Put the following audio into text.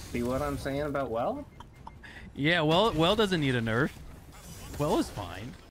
See what I'm saying about Well? Yeah, well doesn't need a nerf. Well is fine.